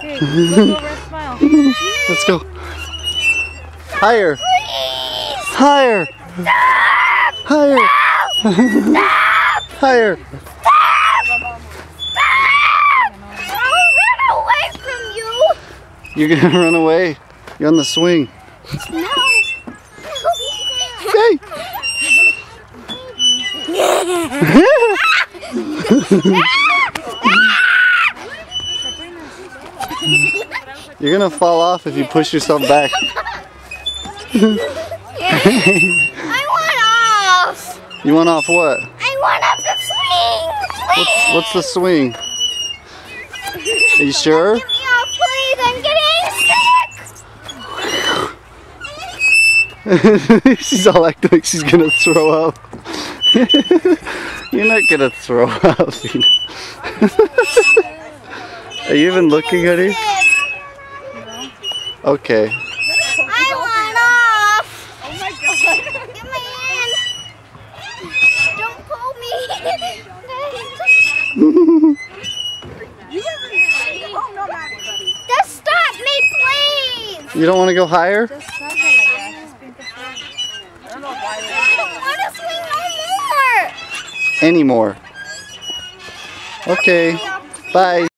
Okay, look over and smile. Let's go. Higher. Please. Higher. Stop. Higher. No. Stop. Higher. Stop. Stop. I'll run away from you. You're gonna run away. You're on the swing. No. Hey. You're gonna fall off if you push yourself back. I want off. You want off what? I want off the swing. Please. What's the swing? Are you sure? Get me off, please. I'm getting sick. She's all acting like she's gonna throw up. You're not gonna throw up. Are you even looking at her? Okay. I want off. Oh my god. Get me in. Don't pull me. Just stop me, please. You don't want to go higher? Just stop it like that. Just being controlled. I don't know why. I don't want to swing no more. Anymore. Okay. Bye.